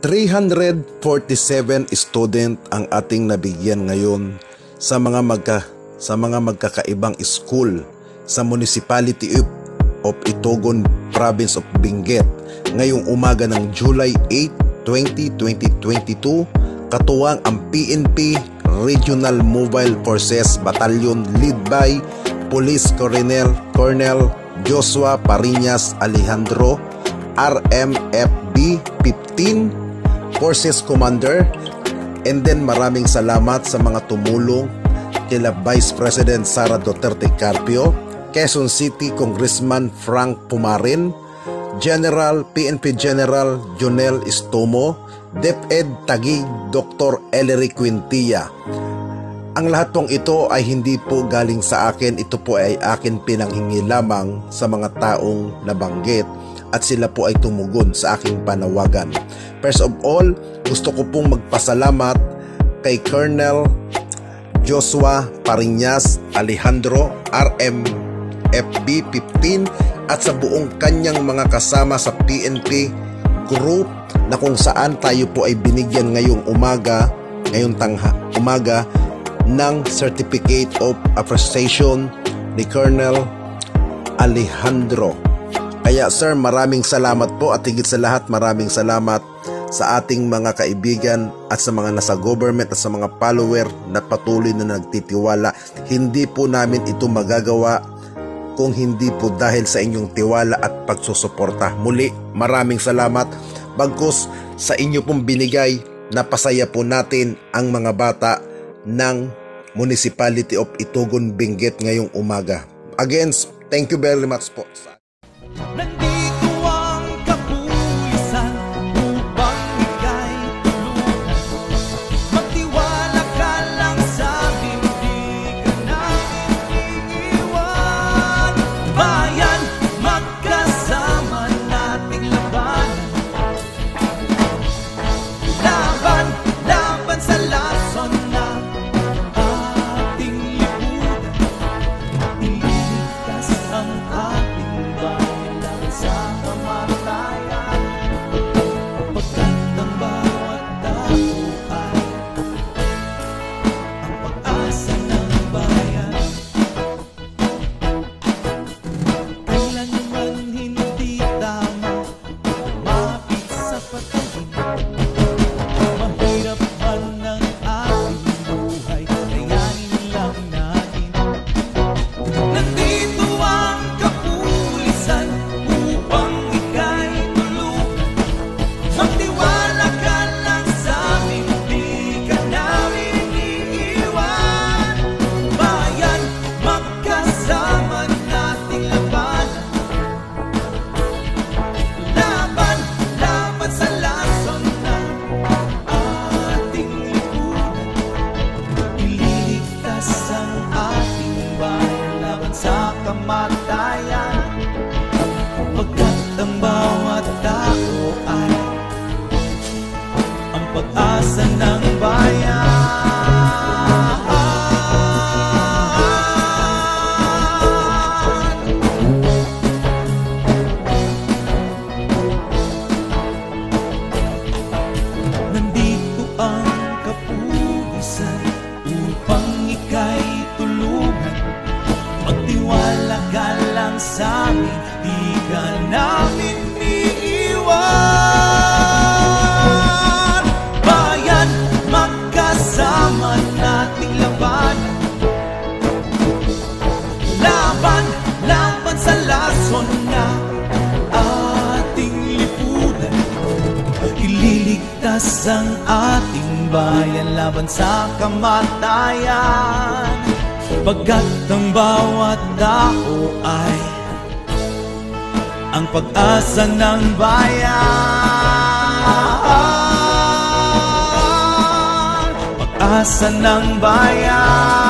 347 student ang ating nabigyan ngayon sa mga magkakaibang school sa Municipality of Itogon, Province of Benguet ngayong umaga ng July 8, 2022, katuwang ang PNP Regional Mobile Forces Battalion led by Police Colonel Joshua Pariñas Alejandro, RMFB 15 Forces Commander, and then maraming salamat sa mga tumulong kila Vice President Sara Duterte Carpio, Quezon City Congressman Frank Pumarin, PNP General Jonel Estomo, DepEd Taguig Dr. Ellery Quintilla. Ang lahat pong ito ay hindi po galing sa akin, ito po ay akin pinanghingi lamang sa mga taong nabanggit at sila po ay tumugon sa aking panawagan. First of all, gusto ko pong magpasalamat kay Colonel Joshua Pariñas Alejandro, RMFB 15 at sa buong kanyang mga kasama sa PNP group na kung saan tayo po ay binigyan ngayong umaga ng Certificate of Appreciation ni Colonel Alejandro. Kaya sir, maraming salamat po at higit sa lahat maraming salamat sa ating mga kaibigan at sa mga nasa government at sa mga follower na patuloy na nagtitiwala. Hindi po namin ito magagawa kung hindi po dahil sa inyong tiwala at pagsusuporta. Muli, maraming salamat. Bagkus sa inyo pong binigay, napasaya po natin ang mga bata ng Municipality of Itogon, Benguet ngayong umaga. Again, thank you very much po. Nandito ang kapulisan upang ika'y tulungan. Magtiwala ka lang sa amin, di ka namin iiwan. Bayan, magkasama nating labanan. Laban sa lason na ating lipunan. Ililigtas ang ating bayan laban sa kamatayan. Pagkat ang bawat tao ay ang pag-asa ng bayan. Kailanman hindi tama lumapit sa patalim. Mahirap man ang ating buhay, kayanin lang natin. Nandito ang kapulisan upang ika'y tulungan. Magtiwala ka lang sa amin, di ka namin iiwan. Bayan, magkasama nating labanan. Laban sa lason na ating lipunan. Ililigtas ang ating bayan laban sa kamatayan. Pagkat ang bawat tao ay ang pag-asa ng bayan. Nandito ang kapulisan upang ika'y tulungan. Magtiwala ka lang sa amin, di ka namin iiwan. Bayan, magkasama nating labanan. Laban sa lason na ating lipunan. Ililigtas ang ating bayan laban sa kamatayan. Pagkat ang bawat tao ay ang pag-asa ng bayan. Pag-asa ng bayan.